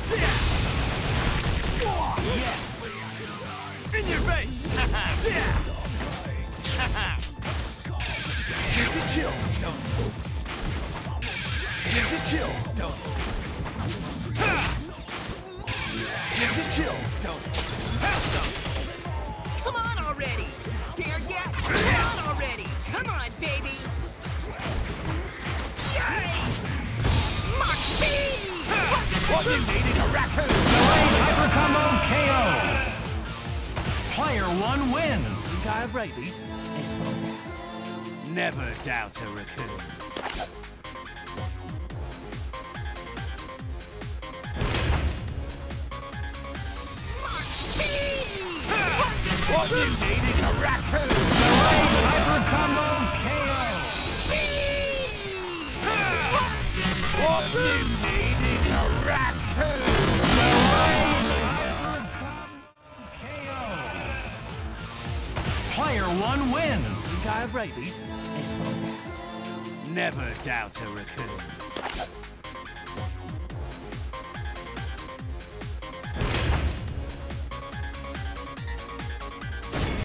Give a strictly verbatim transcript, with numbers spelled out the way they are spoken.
Yes! In your face! Gives you chills, don't it? Gives you chills, don't it? Gives you chills, don't it? Have some! Come on already! Scared yet? Come on already! Come on, baby! Yay! Mach speed! What you need is a raccoon! Hyper Combo K O! Player one wins! Think I have rabies? Let's find out. Never doubt a raccoon. What you need is a raccoon! Hyper Combo K O! What you need is a raccoon! Hyper Combo K O! Player one wins! Think I have rabies? Let's find out. Never doubt a raccoon.